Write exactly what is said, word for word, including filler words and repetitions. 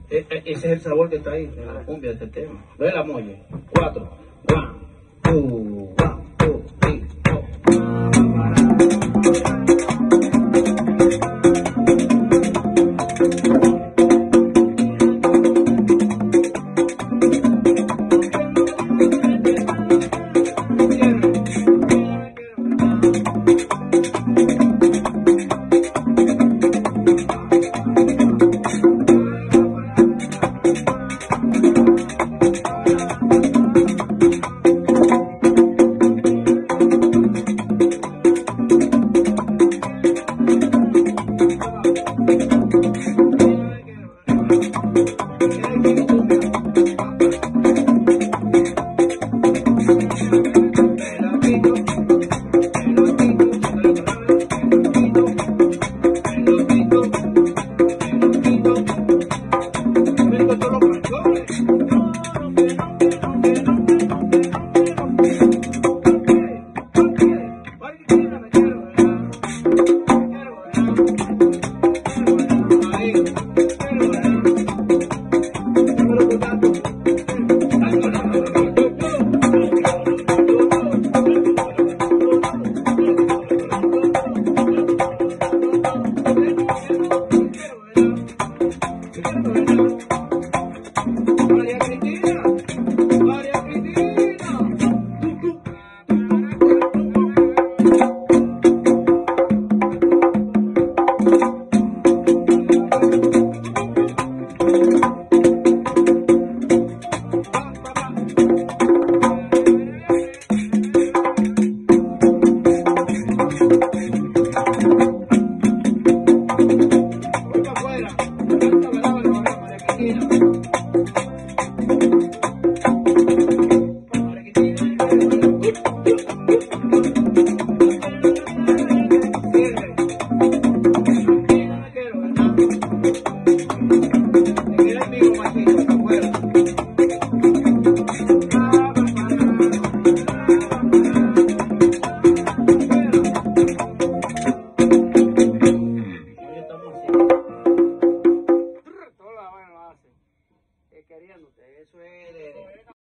E- e- ese es el sabor que está ahí en la cumbia de este tema. Ve la molle. Cuatro. One, two, one, two, three, four. Quiero